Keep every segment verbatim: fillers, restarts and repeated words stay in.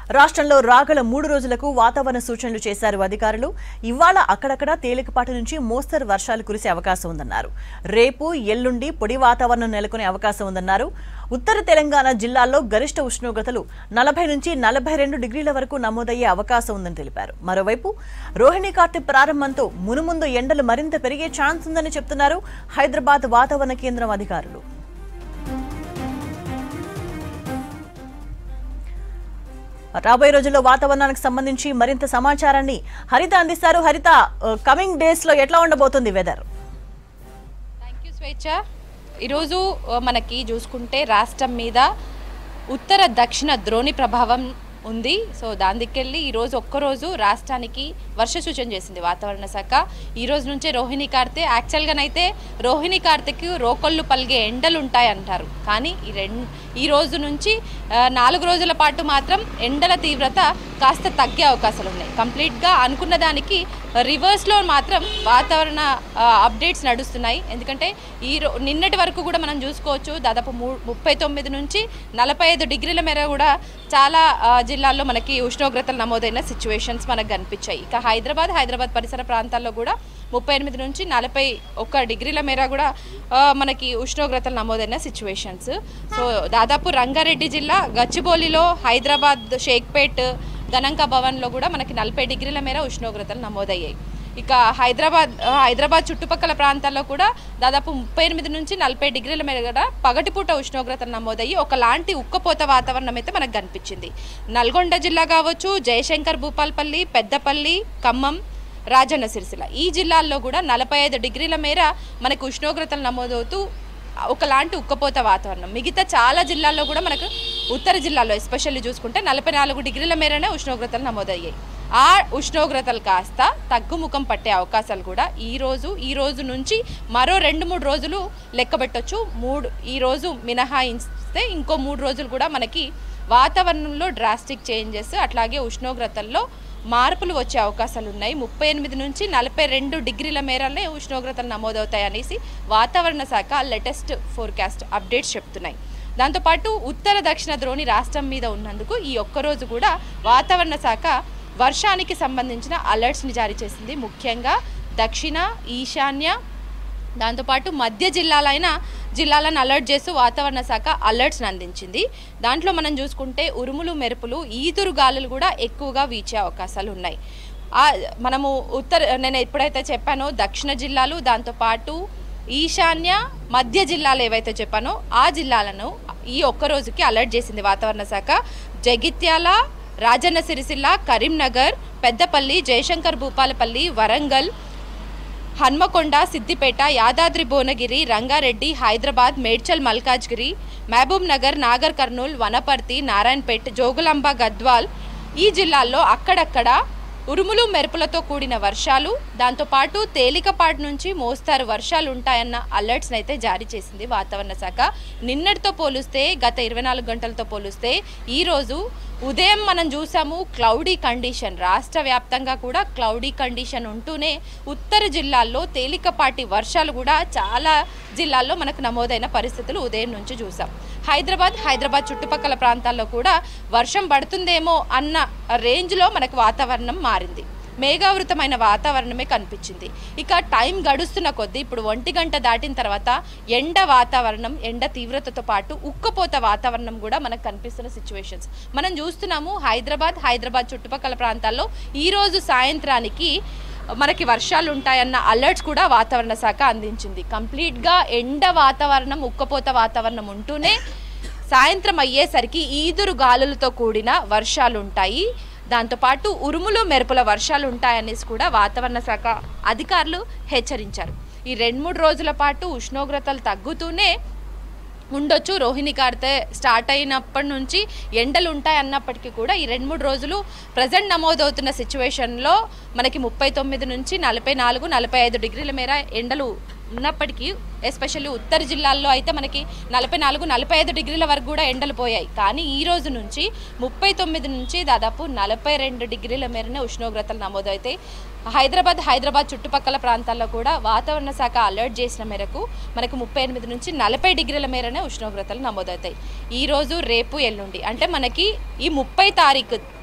రాష్ట్రంలో రాగల మూడు రోజులకు వాతావరణ సూచనలు చేశారు అధికారులు. ఇవాళ అక్కడక్కడ తేలికపాటి నుంచి మోస్తరు వర్షాలు కురిసే అవకాశం ఉందన్నారు. రేపు ఎల్లుండి పొడి వాతావరణం నెలకొనే అవకాశం ఉందన్నారు. ఉత్తర తెలంగాణ జిల్లాల్లో గరిష్ట ఉష్ణోగ్రతలు నలభై నుంచి నలభై రెండు డిగ్రీల వరకు నమోదయ్యే అవకాశం ఉందని తెలిపారు. మరోవైపు రోహిణి కార్తె ప్రారంభంతో మునుముందు ఎండలు మరింత పెరిగే ఛాన్స్ ఉందని చెప్తున్నారు హైదరాబాద్ వాతావరణ కేంద్రం అధికారులు. రాబోయే రోజుల్లో వాతావరణానికి సంబంధించి మరింత సమాచారాన్ని హరిత అందిస్తారు. హరిత, కమింగ్ డేస్ లో ఎట్లా ఉండబోతుంది వెదర్? థ్యాంక్ యూ స్వేచ్ఛ. ఈరోజు మనకి చూసుకుంటే రాష్ట్రం మీద ఉత్తర దక్షిణ ద్రోణి ప్రభావం ఉంది. సో దాని దిక్కెళ్ళి ఈరోజు ఒక్కరోజు రాష్ట్రానికి వర్ష సూచన చేసింది వాతావరణ శాఖ. ఈ రోజు నుంచే రోహిణి కార్తె. యాక్చువల్గానైతే రోహిణి కార్తెకి రోకొళ్ళు పలిగే ఎండలు ఉంటాయి అంటారు. కానీ ఈ రెండు ఈ రోజు నుంచి నాలుగు రోజుల పాటు మాత్రం ఎండల తీవ్రత కాస్త తగ్గే అవకాశాలు ఉన్నాయి. కంప్లీట్గా అనుకున్న దానికి రివర్స్లో మాత్రం వాతావరణ అప్డేట్స్ నడుస్తున్నాయి. ఎందుకంటే ఈ నిన్నటి వరకు కూడా మనం చూసుకోవచ్చు, దాదాపు మూ ముప్పై తొమ్మిది నుంచి నలభై ఐదు డిగ్రీల మేర కూడా చాలా జిల్లాల్లో మనకి ఉష్ణోగ్రతలు నమోదైన సిచ్యువేషన్స్ మనకు కనిపించాయి. ఇక హైదరాబాద్ హైదరాబాద్ పరిసర ప్రాంతాల్లో కూడా ముప్పై ఎనిమిది నుంచి నలభై ఒక్క డిగ్రీల మేర కూడా మనకి ఉష్ణోగ్రతలు నమోదైన సిచ్యువేషన్స్. సో దాదాపు రంగారెడ్డి జిల్లా గచ్చిబౌలిలో, హైదరాబాద్ షేక్పేట్, గణంక భవన్లో కూడా మనకి నలభై డిగ్రీల మేర ఉష్ణోగ్రతలు నమోదయ్యాయి. ఇక హైదరాబాద్ హైదరాబాద్ చుట్టుపక్కల ప్రాంతాల్లో కూడా దాదాపు ముప్పై ఎనిమిది నుంచి నలభై డిగ్రీల మేర కూడా పగటిపూట ఉష్ణోగ్రతలు నమోదయ్యి ఒకలాంటి ఉక్కపోత వాతావరణం అయితే మనకు కనిపించింది. నల్గొండ జిల్లా కావచ్చు, జయశంకర్ భూపాల్పల్లి, పెద్దపల్లి, ఖమ్మం, రాజన్న సిరిసిల్ల ఈ జిల్లాల్లో కూడా నలభై ఐదు డిగ్రీల మేర మనకు ఉష్ణోగ్రతలు నమోదవుతూ ఒకలాంటి ఉక్కపోత వాతావరణం. మిగతా చాలా జిల్లాల్లో కూడా మనకు ఉత్తర జిల్లాలో ఎస్పెషల్లీ చూసుకుంటే నలభై నాలుగు డిగ్రీల మేరనే ఉష్ణోగ్రతలు నమోదయ్యాయి. ఆ ఉష్ణోగ్రతలు కాస్త తగ్గుముఖం పట్టే అవకాశాలు కూడా ఈరోజు ఈ రోజు నుంచి మరో రెండు మూడు రోజులు లెక్కబెట్టొచ్చు. మూడు ఈ రోజు మినహాయిస్తే ఇంకో మూడు రోజులు కూడా మనకి వాతావరణంలో డ్రాస్టిక్ చేంజెస్ అట్లాగే ఉష్ణోగ్రతల్లో మార్పులు వచ్చే అవకాశాలు ఉన్నాయి. ముప్పై ఎనిమిది నుంచి నలభై రెండు డిగ్రీల మేరనే ఉష్ణోగ్రతలు నమోదవుతాయి అనేసి వాతావరణ శాఖ లేటెస్ట్ ఫోర్కాస్ట్ అప్డేట్స్ చెప్తున్నాయి. దాంతోపాటు ఉత్తర దక్షిణ ద్రోణి రాష్ట్రం మీద ఉన్నందుకు ఈ ఒక్కరోజు కూడా వాతావరణ శాఖ వర్షానికి సంబంధించిన అలర్ట్స్ని జారీ చేసింది. ముఖ్యంగా దక్షిణ, ఈశాన్య, దాంతోపాటు మధ్య జిల్లాలైన జిల్లాలను అలర్ట్ చేస్తూ వాతావరణ శాఖ అలర్ట్స్ని అందించింది. దాంట్లో మనం చూసుకుంటే ఉరుములు, మెరుపులు, ఈదురు గాలులు కూడా ఎక్కువగా వీచే అవకాశాలు ఉన్నాయి. మనము ఉత్తర నేను ఎప్పుడైతే చెప్పానో దక్షిణ జిల్లాలు, దాంతోపాటు ఈశాన్య, మధ్య జిల్లాలు ఏవైతే చెప్పానో ఆ జిల్లాలను ఈ ఒక్కరోజుకి అలర్ట్ చేసింది వాతావరణ శాఖ. జగిత్యాల, రాజన్న సిరిసిల్ల, కరీంనగర్, పెద్దపల్లి, జయశంకర్ భూపాలపల్లి, వరంగల్, హన్మకొండ, సిద్దిపేట, యాదాద్రి భువనగిరి, రంగారెడ్డి, హైదరాబాద్, మేడ్చల్ మల్కాజ్గిరి, మహబూబ్ నగర్, నాగర్ కర్నూల్, వనపర్తి, నారాయణపేట్, జోగులాంబ, గద్వాల్ ఈ జిల్లాల్లో అక్కడక్కడ ఉరుములు మెరుపులతో కూడిన వర్షాలు, దాంతోపాటు తేలికపాటి నుంచి మోస్తారు వర్షాలు ఉంటాయన్న అలర్ట్స్ని అయితే జారీ చేసింది వాతావరణ శాఖ. నిన్నటితో పోలిస్తే, గత ఇరవై నాలుగు గంటలతో పోలిస్తే ఈరోజు ఉదయం మనం చూసాము క్లౌడీ కండిషన్, రాష్ట్ర వ్యాప్తంగా కూడా క్లౌడీ కండిషన్ ఉంటూనే ఉత్తర జిల్లాల్లో తేలికపాటి వర్షాలు కూడా చాలా జిల్లాల్లో మనకు నమోదైన పరిస్థితులు ఉదయం నుంచి చూసాం. హైదరాబాద్ హైదరాబాద్ చుట్టుపక్కల ప్రాంతాల్లో కూడా వర్షం పడుతుందేమో అన్న రేంజ్లో మనకు వాతావరణం మారింది. మేఘావృతమైన వాతావరణమే కనిపించింది. ఇక టైం గడుస్తున్న కొద్దీ ఇప్పుడు ఒంటి గంట దాటిన తర్వాత ఎండ వాతావరణం, ఎండ తీవ్రతతో పాటు ఉక్కపోత వాతావరణం కూడా మనకు కనిపిస్తున్న సిచ్యువేషన్స్ మనం చూస్తున్నాము. హైదరాబాద్ హైదరాబాద్ చుట్టుపక్కల ప్రాంతాల్లో ఈరోజు సాయంత్రానికి మనకి వర్షాలు ఉంటాయన్న అలర్ట్స్ కూడా వాతావరణ శాఖ అందించింది. కంప్లీట్గా ఎండ వాతావరణం, ఉక్కపోత వాతావరణం ఉంటూనే సాయంత్రం అయ్యేసరికి ఈదురు గాలులతో కూడిన వర్షాలు ఉంటాయి, దాంతోపాటు ఉరుములు మెరుపుల వర్షాలు ఉంటాయనేసి కూడా వాతావరణ శాఖ అధికారులు హెచ్చరించారు. ఈ రెండు మూడు రోజుల పాటు ఉష్ణోగ్రతలు తగ్గుతూనే ఉండొచ్చు. రోహిణి కార్తె స్టార్ట్ అయినప్పటి నుంచి ఎండలు ఉంటాయి అన్నప్పటికీ కూడా ఈ రెండు మూడు రోజులు ప్రజెంట్ నమోదవుతున్న సిచ్యువేషన్లో మనకి ముప్పై తొమ్మిది నుంచి నలభై నాలుగు నలభై ఐదు డిగ్రీల మేర ఎండలు ఉన్నప్పటికీ ఎస్పెషల్లీ ఉత్తర జిల్లాల్లో అయితే మనకి నలభై నాలుగు నలభై ఐదు డిగ్రీల వరకు కూడా ఎండలు పోయాయి. కానీ ఈ రోజు నుంచి ముప్పై తొమ్మిది నుంచి దాదాపు నలభై రెండు డిగ్రీల మేరనే ఉష్ణోగ్రతలు నమోదవుతాయి. హైదరాబాద్ హైదరాబాద్ చుట్టుపక్కల ప్రాంతాల్లో కూడా వాతావరణ శాఖ అలర్ట్ చేసిన మేరకు మనకు ముప్పై ఎనిమిది నుంచి నలభై డిగ్రీల మేరనే ఉష్ణోగ్రతలు నమోదవుతాయి. ఈరోజు రేపు ఎల్లుండి అంటే మనకి ఈ ముప్పై తారీఖు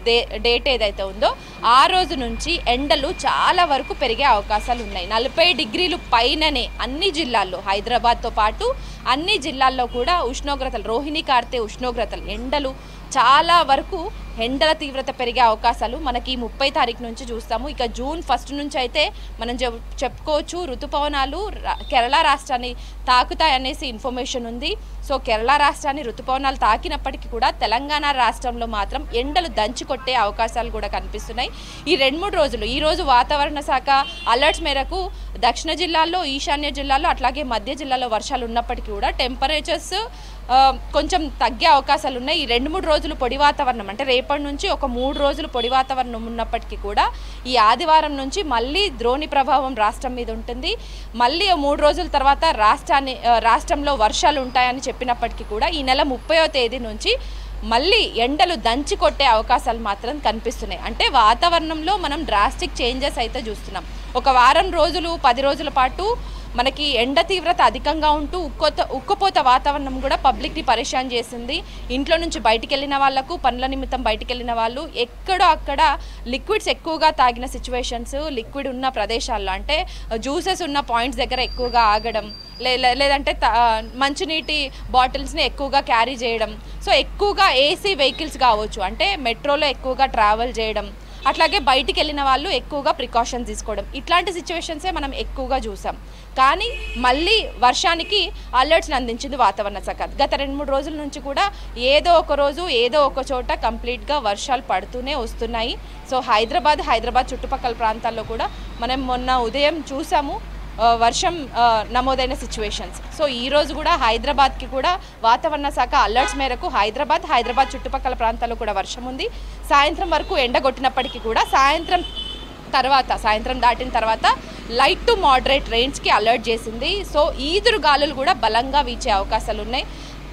డే డేట్ ఏదైతే ఉందో ఆ రోజు నుంచి ఎండలు చాలా వరకు పెరిగే అవకాశాలు ఉన్నాయి. నలభై డిగ్రీలు పైననే అన్ని జిల్లాల్లో, హైదరాబాద్తో పాటు అన్ని జిల్లాల్లో కూడా ఉష్ణోగ్రతలు, రోహిణి కార్తె ఉష్ణోగ్రతలు, ఎండలు చాలా వరకు ఎండల తీవ్రత పెరిగే అవకాశాలు మనకి ముప్పై తారీఖు నుంచి చూస్తాము. ఇక జూన్ ఫస్ట్ నుంచి అయితే మనం చెప్పుకోవచ్చు ఋతుపవనాలు కేరళ రాష్ట్రాన్ని తాకుతాయనేసి ఇన్ఫర్మేషన్ ఉంది. సో కేరళ రాష్ట్రాన్ని ఋతుపవనాలు తాకినప్పటికీ కూడా తెలంగాణ రాష్ట్రంలో మాత్రం ఎండలు దంచి కొట్టే అవకాశాలు కూడా కనిపిస్తున్నాయి. ఈ రెండు మూడు రోజులు ఈ రోజు వాతావరణ శాఖ అలర్ట్స్ మేరకు దక్షిణ జిల్లాల్లో, ఈశాన్య జిల్లాల్లో, అట్లాగే మధ్య జిల్లాలో వర్షాలు ఉన్నప్పటికీ కూడా టెంపరేచర్స్ కొంచెం తగ్గే అవకాశాలు ఉన్నాయి. ఈ రెండు మూడు రోజులు పొడి వాతావరణం అంటే రేపటి నుంచి ఒక మూడు రోజులు పొడి వాతావరణం ఉన్నప్పటికీ కూడా ఈ ఆదివారం నుంచి మళ్ళీ ద్రోణి ప్రభావం రాష్ట్రం మీద ఉంటుంది. మళ్ళీ మూడు రోజుల తర్వాత రాష్ట్రాన్ని రాష్ట్రంలో వర్షాలు ఉంటాయని చెప్పినప్పటికీ కూడా ఈ నెల ముప్పైవ తేదీ నుంచి మళ్ళీ ఎండలు దంచి కొట్టే అవకాశాలు మాత్రం కనిపిస్తున్నాయి. అంటే వాతావరణంలో మనం డ్రాస్టిక్ చేంజెస్ అయితే చూస్తున్నాం. ఒక వారం రోజులు పది రోజుల పాటు మనకి ఎండ తీవ్రత అధికంగా ఉంటూ ఉక్కోత ఉక్కపోత వాతావరణం కూడా పబ్లిక్ని పరేషాన్ చేసింది. ఇంట్లో నుంచి బయటికి వెళ్ళిన వాళ్ళకు, పనుల నిమిత్తం బయటికి వెళ్ళిన వాళ్ళు ఎక్కడో అక్కడ లిక్విడ్స్ ఎక్కువగా తాగిన సిచ్యువేషన్స్, లిక్విడ్ ఉన్న ప్రదేశాల్లో అంటే జ్యూసెస్ ఉన్న పాయింట్స్ దగ్గర ఎక్కువగా ఆగడం, లే లేదంటే మంచినీటి బాటిల్స్ని ఎక్కువగా క్యారీ చేయడం, సో ఎక్కువగా ఏసీ వెహికల్స్ కావచ్చు అంటే మెట్రోలో ఎక్కువగా ట్రావెల్ చేయడం, అట్లాగే బయటికి వెళ్ళిన వాళ్ళు ఎక్కువగా ప్రికాషన్స్ తీసుకోవడం, ఇట్లాంటి సిచ్యువేషన్సే మనం ఎక్కువగా చూసాం. కానీ మళ్ళీ వర్షానికి అలర్ట్స్ని అందించింది వాతావరణ శాఖ. గత రెండు మూడు రోజుల నుంచి కూడా ఏదో ఒక రోజు ఏదో ఒక చోట కంప్లీట్గా వర్షాలు పడుతూనే వస్తున్నాయి. సో హైదరాబాద్ హైదరాబాద్ చుట్టుపక్కల ప్రాంతాల్లో కూడా మనం మొన్న ఉదయం చూసాము వర్షం నమోదైన సిచ్యువేషన్స్. సో ఈరోజు కూడా హైదరాబాద్కి కూడా వాతావరణ శాఖ అలర్ట్స్ మేరకు హైదరాబాద్ హైదరాబాద్ చుట్టుపక్కల ప్రాంతాల్లో కూడా వర్షం ఉంది. సాయంత్రం వరకు ఎండగొట్టినప్పటికీ కూడా సాయంత్రం తర్వాత సాయంత్రం దాటిన తర్వాత లైట్ టు మోడరేట్ రేంజ్కి అలర్ట్ చేసింది. సో ఈదురు గాలులు కూడా బలంగా వీచే అవకాశాలు ఉన్నాయి.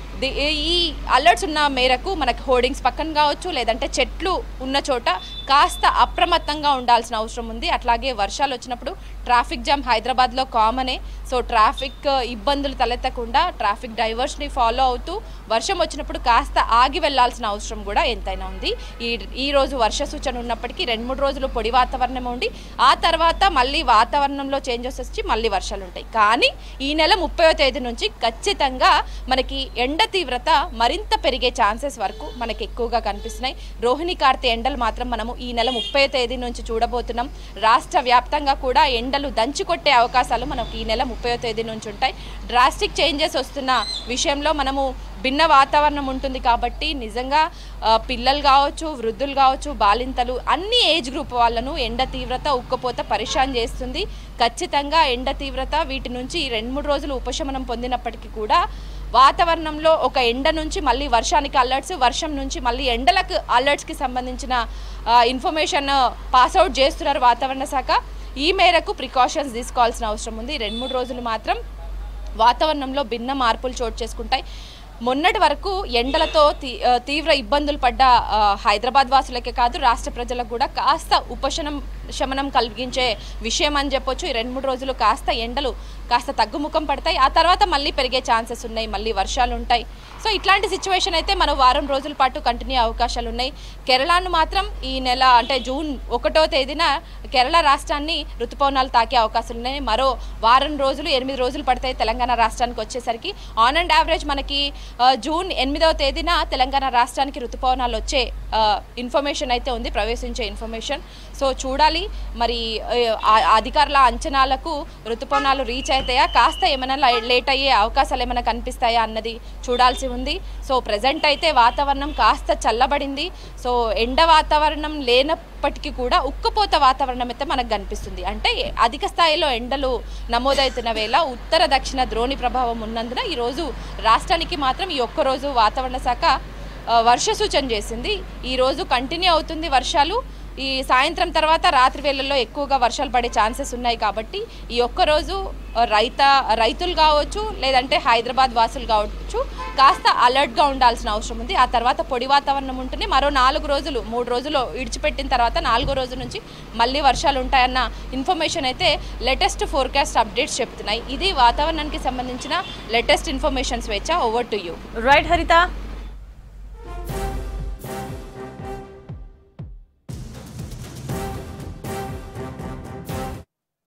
ఈ అలర్ట్స్ ఉన్న మేరకు మనకి హోర్డింగ్స్ పక్కన కావచ్చు, లేదంటే చెట్లు ఉన్న చోట కాస్త అప్రమత్తంగా ఉండాల్సిన అవసరం ఉంది. అట్లాగే వర్షాలు వచ్చినప్పుడు ట్రాఫిక్ జామ్ హైదరాబాద్లో కామనే. సో ట్రాఫిక్ ఇబ్బందులు తలెత్తకుండా ట్రాఫిక్ డైవర్స్ని ఫాలో అవుతూ వర్షం వచ్చినప్పుడు కాస్త ఆగి వెళ్లాల్సిన అవసరం కూడా ఎంతైనా ఉంది. ఈ ఈరోజు వర్ష సూచన ఉన్నప్పటికీ రెండు మూడు రోజులు పొడి వాతావరణం ఉండి ఆ తర్వాత మళ్ళీ వాతావరణంలో చేంజెస్ వచ్చి మళ్ళీ వర్షాలు ఉంటాయి. కానీ ఈ నెల ముప్పైవ తేదీ నుంచి ఖచ్చితంగా మనకి ఎండ తీవ్రత మరింత పెరిగే ఛాన్సెస్ వరకు మనకి ఎక్కువగా కనిపిస్తున్నాయి. రోహిణి కార్తె ఎండలు మాత్రం మనము ఈ నెల ముప్పై తేదీ నుంచి చూడబోతున్నాం. రాష్ట్ర వ్యాప్తంగా కూడా ఎండలు దంచుకొట్టే అవకాశాలు మనకు ఈ నెల ముప్పై తేదీ నుంచి ఉంటాయి. డ్రాస్టిక్ చేంజెస్ వస్తున్న విషయంలో మనము భిన్న వాతావరణం ఉంటుంది కాబట్టి నిజంగా పిల్లలు కావచ్చు, వృద్ధులు కావచ్చు, బాలింతలు అన్ని ఏజ్ గ్రూప్ వాళ్ళను ఎండ తీవ్రత ఉక్కపోత పరేషాన్ చేస్తుంది. ఖచ్చితంగా ఎండ తీవ్రత వీటి నుంచి రెండు మూడు రోజులు ఉపశమనం పొందినప్పటికీ కూడా వాతావరణంలో ఒక ఎండ నుంచి మళ్ళీ వర్షానికి అలర్ట్స్, వర్షం నుంచి మళ్ళీ ఎండలకు అలర్ట్స్కి సంబంధించిన ఇన్ఫర్మేషన్ పాస్అవుట్ చేస్తున్నారు వాతావరణ శాఖ. ఈ మేరకు ప్రికాషన్స్ తీసుకోవాల్సిన అవసరం ఉంది. రెండు మూడు రోజులు మాత్రం వాతావరణంలో భిన్న మార్పులు చోటు చేసుకుంటాయి. మొన్నటి వరకు ఎండలతో తీవ్ర ఇబ్బందులు పడ్డ హైదరాబాద్ వాసులకే కాదు రాష్ట్ర ప్రజలకు కూడా కాస్త ఉపశమనం శమనం కలిగించే విషయం అని చెప్పొచ్చు. ఈ రెండు మూడు రోజులు కాస్త ఎండలు కాస్త తగ్గుముఖం పడతాయి. ఆ తర్వాత మళ్ళీ పెరిగే ఛాన్సెస్ ఉన్నాయి, మళ్ళీ వర్షాలు ఉంటాయి. సో ఇట్లాంటి సిచ్యువేషన్ అయితే మనం వారం రోజుల పాటు కంటిన్యూ అవకాశాలు ఉన్నాయి. కేరళను మాత్రం ఈ నెల అంటే జూన్ ఒకటో తేదీన కేరళ రాష్ట్రాన్ని ఋతుపవనాలు తాకే అవకాశాలు ఉన్నాయి. మరో వారం రోజులు ఎనిమిది రోజులు పడతాయి తెలంగాణ రాష్ట్రానికి వచ్చేసరికి. ఆన్ అండ్ యావరేజ్ మనకి జూన్ ఎనిమిదవ తేదీన తెలంగాణ రాష్ట్రానికి ఋతుపవనాలు వచ్చే ఇన్ఫర్మేషన్ అయితే ఉంది, ప్రవేశించే ఇన్ఫర్మేషన్. సో చూడాలి మరి అధికారుల అంచనాలకు ఋతుపవనాలు రీచ్ అవుతాయా, కాస్త ఏమైనా లేట్ అయ్యే అవకాశాలు ఏమైనా కనిపిస్తాయా అన్నది చూడాల్సి ఉంది. సో ప్రజెంట్ అయితే వాతావరణం కాస్త చల్లబడింది. సో ఎండ వాతావరణం లేనప్పటికీ కూడా ఉక్కపోత వాతావరణం అయితే మనకు కనిపిస్తుంది. అంటే అధిక స్థాయిలో ఎండలు నమోదవుతున్న వేళ ఉత్తర దక్షిణ ద్రోణి ప్రభావం ఉన్నందున ఈరోజు రాష్ట్రానికి మాత్రం ఈ ఒక్కరోజు వాతావరణ శాఖ వర్ష సూచన చేసింది. ఈరోజు కంటిన్యూ అవుతుంది వర్షాలు. ఈ సాయంత్రం తర్వాత రాత్రి వేళల్లో ఎక్కువగా వర్షాలు పడే ఛాన్సెస్ ఉన్నాయి కాబట్టి ఈ ఒక్కరోజు రైత రైతులు కావచ్చు, లేదంటే హైదరాబాద్ వాసులు కావచ్చు కాస్త అలర్ట్గా ఉండాల్సిన అవసరం ఉంది. ఆ తర్వాత పొడి వాతావరణం ఉంటుంది. మరో నాలుగు రోజులు మూడు రోజులు విడిచిపెట్టిన తర్వాత నాలుగో రోజు నుంచి మళ్ళీ వర్షాలు ఉంటాయన్న ఇన్ఫర్మేషన్ అయితే లేటెస్ట్ ఫోర్కాస్ట్ అప్డేట్స్ చెప్తున్నాయి. ఇది వాతావరణానికి సంబంధించిన latest information. Swechha, over to you. Right హరిత.